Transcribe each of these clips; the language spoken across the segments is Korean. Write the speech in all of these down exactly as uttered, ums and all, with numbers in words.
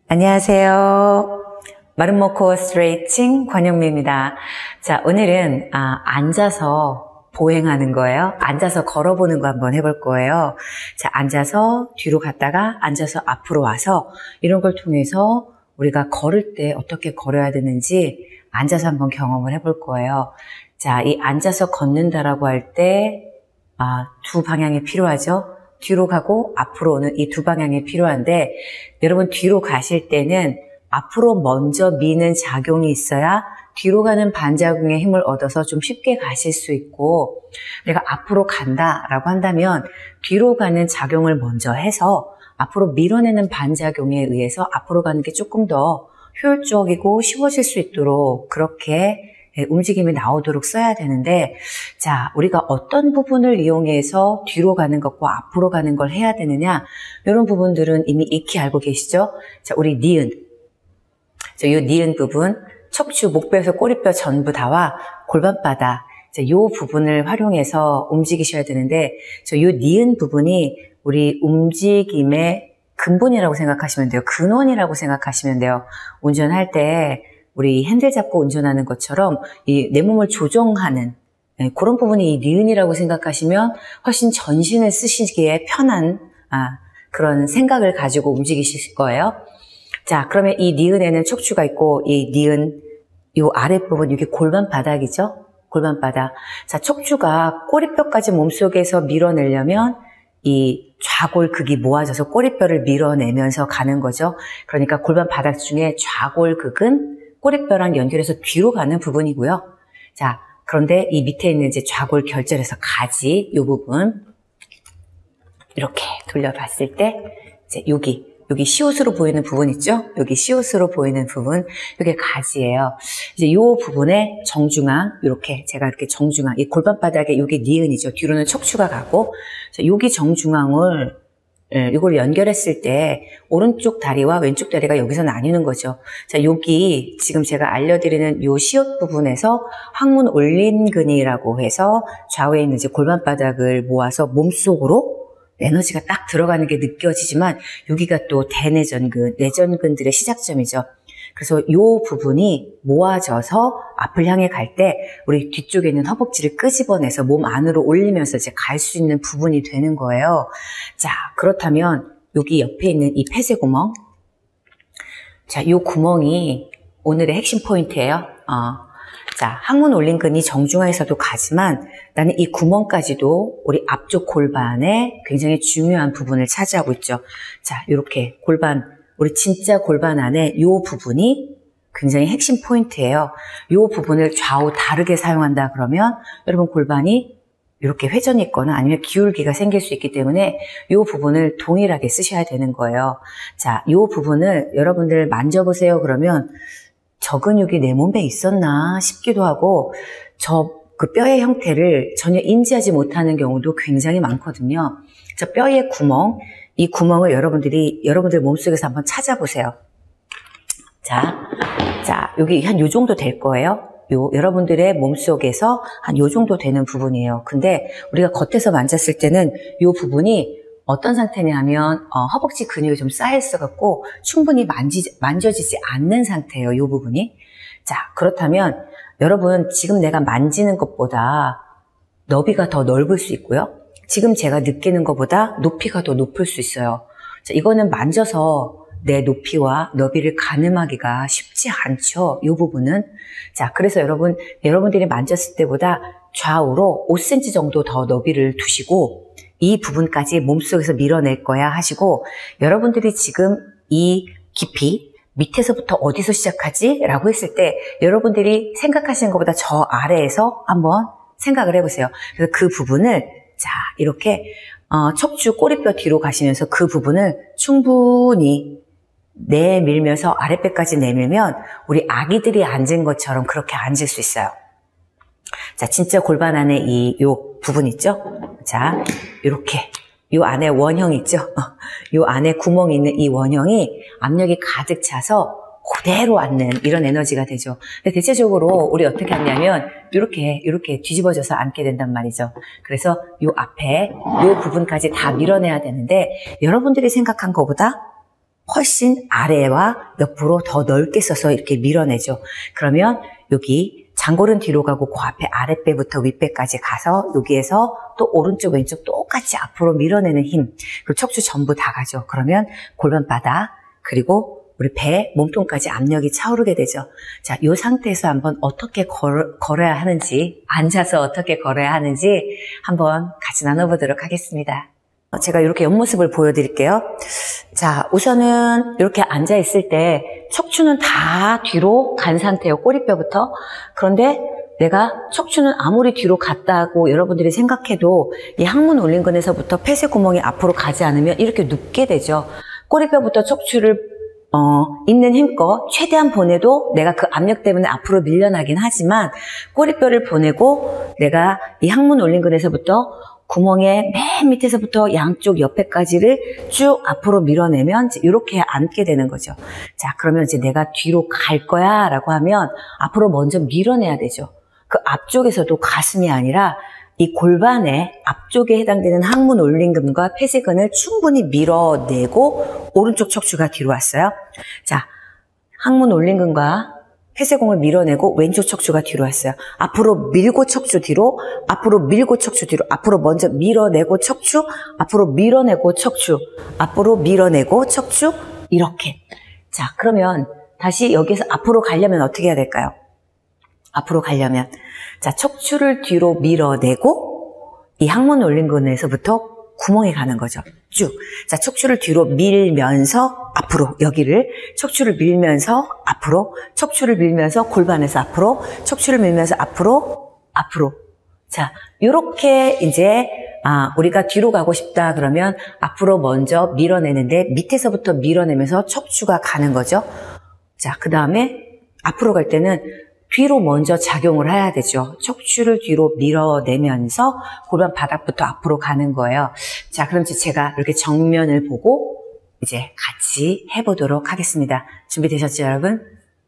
안녕하세요. 마름모 코어 스트레칭 권영미입니다. 자, 오늘은 아, 앉아서 보행하는 거예요. 앉아서 걸어보는 거 한번 해볼 거예요. 자, 앉아서 뒤로 갔다가 앉아서 앞으로 와서 이런 걸 통해서 우리가 걸을 때 어떻게 걸어야 되는지 앉아서 한번 경험을 해볼 거예요. 자, 이 앉아서 걷는다라고 할 때 아, 두 방향이 필요하죠. 뒤로 가고 앞으로 오는 이 두 방향이 필요한데 여러분 뒤로 가실 때는 앞으로 먼저 미는 작용이 있어야 뒤로 가는 반작용의 힘을 얻어서 좀 쉽게 가실 수 있고, 내가 앞으로 간다라고 한다면 뒤로 가는 작용을 먼저 해서 앞으로 밀어내는 반작용에 의해서 앞으로 가는 게 조금 더 효율적이고 쉬워질 수 있도록 그렇게 움직임이 나오도록 써야 되는데, 자, 우리가 어떤 부분을 이용해서 뒤로 가는 것과 앞으로 가는 걸 해야 되느냐, 이런 부분들은 이미 익히 알고 계시죠? 자, 우리 니은. 자, 이 니은 부분, 척추, 목뼈에서 꼬리뼈 전부 다와 골반바닥, 자, 이 부분을 활용해서 움직이셔야 되는데, 저 이 니은 부분이 우리 움직임의 근본이라고 생각하시면 돼요. 근원이라고 생각하시면 돼요. 운전할 때 우리 핸들 잡고 운전하는 것처럼 이 내 몸을 조정하는 네, 그런 부분이 이 니은이라고 생각하시면 훨씬 전신을 쓰시기에 편한 아, 그런 생각을 가지고 움직이실 거예요. 자, 그러면 이 니은에는 척추가 있고 이 니은 이 아랫부분 이게 골반 바닥이죠. 골반 바닥. 자, 척추가 꼬리뼈까지 몸속에서 밀어내려면 이 좌골극이 모아져서 꼬리뼈를 밀어내면서 가는 거죠. 그러니까 골반 바닥 중에 좌골극은 꼬리뼈랑 연결해서 뒤로 가는 부분이고요. 자, 그런데 이 밑에 있는 이제 좌골 결절에서 가지, 이 부분. 이렇게 돌려봤을 때, 이제 여기, 여기 시옷으로 보이는 부분 있죠? 여기 시옷으로 보이는 부분, 이게 가지예요. 이제 이 부분에 정중앙, 이렇게 제가 이렇게 정중앙, 이 골반바닥에 이게 니은이죠. 뒤로는 척추가 가고, 자, 여기 정중앙을 예, 이걸 연결했을 때 오른쪽 다리와 왼쪽 다리가 여기서 나뉘는 거죠. 자, 여기 지금 제가 알려드리는 요 시옷 부분에서 항문 올림근이라고 해서 좌우에 있는 이제 골반바닥을 모아서 몸속으로 에너지가 딱 들어가는 게 느껴지지만 여기가 또 대내전근, 내전근들의 시작점이죠. 그래서 이 부분이 모아져서 앞을 향해 갈 때 우리 뒤쪽에 있는 허벅지를 끄집어내서 몸 안으로 올리면서 이제 갈 수 있는 부분이 되는 거예요. 자, 그렇다면 여기 옆에 있는 이 폐쇄구멍. 자, 이 구멍이 오늘의 핵심 포인트예요. 어. 자, 항문 올림근이 정중앙에서도 가지만 나는 이 구멍까지도 우리 앞쪽 골반에 굉장히 중요한 부분을 차지하고 있죠. 자, 이렇게 골반, 우리 진짜 골반 안에 이 부분이 굉장히 핵심 포인트예요. 이 부분을 좌우 다르게 사용한다 그러면 여러분 골반이 이렇게 회전이 있거나 아니면 기울기가 생길 수 있기 때문에 이 부분을 동일하게 쓰셔야 되는 거예요. 자, 이 부분을 여러분들 만져보세요. 그러면 저 근육이 내 몸에 있었나 싶기도 하고 저 그 뼈의 형태를 전혀 인지하지 못하는 경우도 굉장히 많거든요. 저 뼈의 구멍, 이 구멍을 여러분들이 여러분들 몸속에서 한번 찾아보세요. 자, 자, 여기 한 요 정도 될 거예요. 요 여러분들의 몸속에서 한 요 정도 되는 부분이에요. 근데 우리가 겉에서 만졌을 때는 요 부분이 어떤 상태냐면 어, 허벅지 근육이 좀 쌓여 있어 갖고 충분히 만지, 만져지지 않는 상태예요. 요 부분이. 자, 그렇다면 여러분 지금 내가 만지는 것보다 너비가 더 넓을 수 있고요. 지금 제가 느끼는 것보다 높이가 더 높을 수 있어요. 자, 이거는 만져서 내 높이와 너비를 가늠하기가 쉽지 않죠. 이 부분은. 자, 그래서 여러분, 여러분들이 만졌을 때보다 좌우로 오 센티미터 정도 더 너비를 두시고 이 부분까지 몸속에서 밀어낼 거야 하시고, 여러분들이 지금 이 깊이 밑에서부터 어디서 시작하지? 라고 했을 때 여러분들이 생각하시는 것보다 저 아래에서 한번 생각을 해보세요. 그래서 그 부분을 자, 이렇게 어, 척추 꼬리뼈 뒤로 가시면서 그 부분을 충분히 내밀면서 아랫배까지 내밀면 우리 아기들이 앉은 것처럼 그렇게 앉을 수 있어요. 자, 진짜 골반 안에 이 요 부분 있죠? 자, 이렇게 요 안에 원형 있죠? 요 안에 구멍이 있는 이 원형이 압력이 가득 차서 그대로 앉는 이런 에너지가 되죠. 근데 대체적으로 우리 어떻게 앉냐면 이렇게 이렇게 뒤집어져서 앉게 된단 말이죠. 그래서 요 앞에 요 부분까지 다 밀어내야 되는데 여러분들이 생각한 것보다 훨씬 아래와 옆으로 더 넓게 써서 이렇게 밀어내죠. 그러면 여기 장골은 뒤로 가고 그 앞에 아랫배부터 윗배까지 가서 여기에서 또 오른쪽 왼쪽 똑같이 앞으로 밀어내는 힘, 그리고 척추 전부 다 가죠. 그러면 골반바닥 그리고 우리 배, 몸통까지 압력이 차오르게 되죠. 자, 이 상태에서 한번 어떻게 걸, 걸어야 하는지, 앉아서 어떻게 걸어야 하는지 한번 같이 나눠보도록 하겠습니다. 제가 이렇게 옆모습을 보여드릴게요. 자, 우선은 이렇게 앉아있을 때 척추는 다 뒤로 간 상태예요. 꼬리뼈부터. 그런데 내가 척추는 아무리 뒤로 갔다고 여러분들이 생각해도 이 항문 올림근에서부터 폐쇄 구멍이 앞으로 가지 않으면 이렇게 눕게 되죠. 꼬리뼈부터 척추를 어, 있는 힘껏 최대한 보내도 내가 그 압력 때문에 앞으로 밀려나긴 하지만 꼬리뼈를 보내고 내가 이 항문 올림근에서부터 구멍의 맨 밑에서부터 양쪽 옆에까지를 쭉 앞으로 밀어내면 이렇게 앉게 되는 거죠. 자, 그러면 이제 내가 뒤로 갈 거야 라고 하면 앞으로 먼저 밀어내야 되죠. 그 앞쪽에서도 가슴이 아니라 이 골반의 앞쪽에 해당되는 항문 올림근과 폐쇄근을 충분히 밀어내고 오른쪽 척추가 뒤로 왔어요. 자, 항문 올림근과 폐쇄공을 밀어내고 왼쪽 척추가 뒤로 왔어요. 앞으로 밀고 척추 뒤로, 앞으로 밀고 척추 뒤로, 앞으로 먼저 밀어내고 척추, 앞으로 밀어내고 척추, 앞으로 밀어내고 척추, 이렇게. 자, 그러면 다시 여기서 앞으로 가려면 어떻게 해야 될까요? 앞으로 가려면 자, 척추를 뒤로 밀어내고 이 항문 올림근에서부터 구멍에 가는 거죠. 쭉. 자, 척추를 뒤로 밀면서 앞으로 여기를 척추를 밀면서 앞으로 척추를 밀면서 골반에서 앞으로 척추를 밀면서 앞으로 앞으로. 자, 요렇게 이제 아, 우리가 뒤로 가고 싶다 그러면 앞으로 먼저 밀어내는데 밑에서부터 밀어내면서 척추가 가는 거죠. 자, 그 다음에 앞으로 갈 때는 뒤로 먼저 작용을 해야 되죠. 척추를 뒤로 밀어내면서 골반 바닥부터 앞으로 가는 거예요. 자, 그럼 이제 제가 이렇게 정면을 보고 이제 같이 해보도록 하겠습니다. 준비되셨죠, 여러분?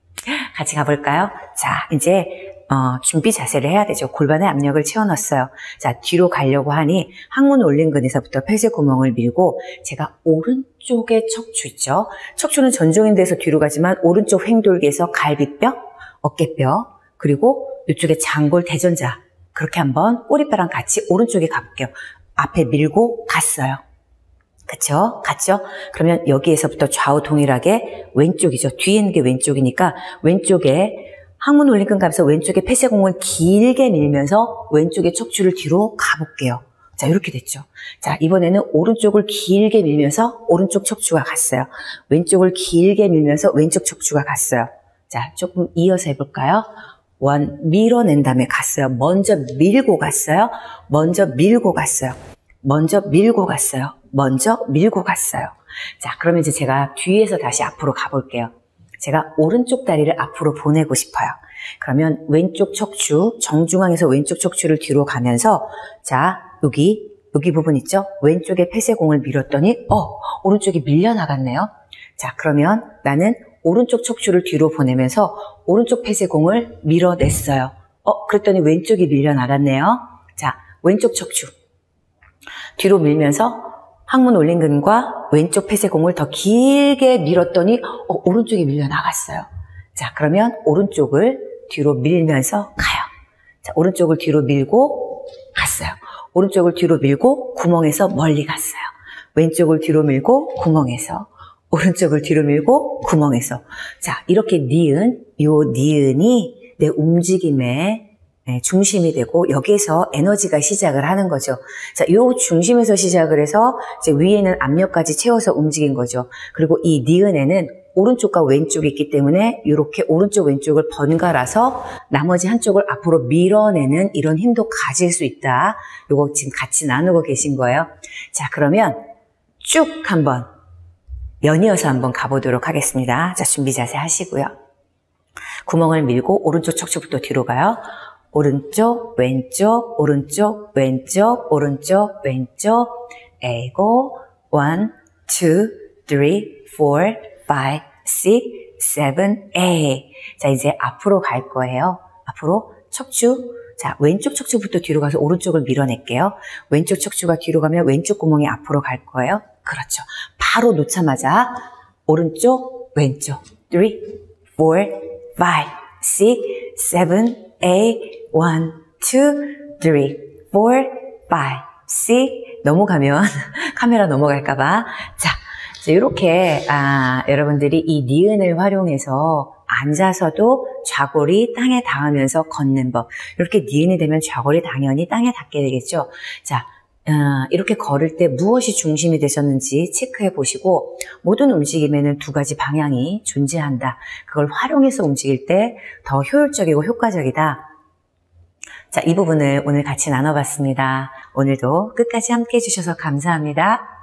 같이 가볼까요? 자, 이제 어, 준비 자세를 해야 되죠. 골반에 압력을 채워넣었어요. 자, 뒤로 가려고 하니 항문 올림근에서부터 폐쇄 구멍을 밀고 제가 오른쪽에 척추 있죠. 척추는 전종인대에서 뒤로 가지만 오른쪽 횡돌기에서 갈비뼈, 어깨뼈, 그리고 이쪽에 장골 대전자 그렇게 한번 꼬리뼈랑 같이 오른쪽에 가볼게요. 앞에 밀고 갔어요. 그쵸? 갔죠? 그러면 여기에서부터 좌우 동일하게 왼쪽이죠. 뒤에 있는 게 왼쪽이니까 왼쪽에 항문 올림근 가면서 왼쪽에 폐쇄공을 길게 밀면서 왼쪽에 척추를 뒤로 가볼게요. 자, 이렇게 됐죠. 자, 이번에는 오른쪽을 길게 밀면서 오른쪽 척추가 갔어요. 왼쪽을 길게 밀면서 왼쪽 척추가 갔어요. 자, 조금 이어서 해볼까요? 원, 밀어낸 다음에 갔어요. 먼저 밀고 갔어요. 먼저 밀고 갔어요. 먼저 밀고 갔어요. 먼저 밀고 갔어요. 자, 그러면 이제 제가 뒤에서 다시 앞으로 가볼게요. 제가 오른쪽 다리를 앞으로 보내고 싶어요. 그러면 왼쪽 척추, 정중앙에서 왼쪽 척추를 뒤로 가면서 자, 여기, 여기 부분 있죠? 왼쪽에 폐쇄공을 밀었더니 어, 오른쪽이 밀려나갔네요. 자, 그러면 나는 오른쪽 척추를 뒤로 보내면서 오른쪽 폐쇄공을 밀어냈어요. 어, 그랬더니 왼쪽이 밀려나갔네요. 자, 왼쪽 척추. 뒤로 밀면서 항문 올림근과 왼쪽 폐쇄공을 더 길게 밀었더니 어, 오른쪽이 밀려나갔어요. 자, 그러면 오른쪽을 뒤로 밀면서 가요. 자, 오른쪽을 뒤로 밀고 갔어요. 오른쪽을 뒤로 밀고 구멍에서 멀리 갔어요. 왼쪽을 뒤로 밀고 구멍에서 오른쪽을 뒤로 밀고 구멍에서. 자, 이렇게 니은, 요 니은이 내 움직임의 중심이 되고 여기에서 에너지가 시작을 하는 거죠. 자, 요 중심에서 시작을 해서 이제 위에는 압력까지 채워서 움직인 거죠. 그리고 이 니은에는 오른쪽과 왼쪽이 있기 때문에 이렇게 오른쪽 왼쪽을 번갈아서 나머지 한쪽을 앞으로 밀어내는 이런 힘도 가질 수 있다. 요거 지금 같이 나누고 계신 거예요. 자, 그러면 쭉 한번 연이어서 한번 가보도록 하겠습니다. 자, 준비 자세 하시고요. 구멍을 밀고 오른쪽 척추부터 뒤로 가요. 오른쪽, 왼쪽, 오른쪽, 왼쪽, 오른쪽, 왼쪽. 에이고, one, two, three, four, five, six, seven, eight. 자, 이제 앞으로 갈 거예요. 앞으로 척추. 자, 왼쪽 척추부터 뒤로 가서 오른쪽을 밀어낼게요. 왼쪽 척추가 뒤로 가면 왼쪽 구멍이 앞으로 갈 거예요. 그렇죠. 바로 놓자마자 오른쪽, 왼쪽. three, four, five, six, seven, eight, one, two, three, four, five, six. 넘어가면 카메라 넘어갈까봐. 자, 이렇게 아, 여러분들이 이 니은을 활용해서 앉아서도 좌골이 땅에 닿으면서 걷는 법. 이렇게 니은이 되면 좌골이 당연히 땅에 닿게 되겠죠. 자, 어, 이렇게 걸을 때 무엇이 중심이 되셨는지 체크해 보시고 모든 움직임에는 두 가지 방향이 존재한다. 그걸 활용해서 움직일 때 더 효율적이고 효과적이다. 자, 이 부분을 오늘 같이 나눠봤습니다. 오늘도 끝까지 함께 해주셔서 감사합니다.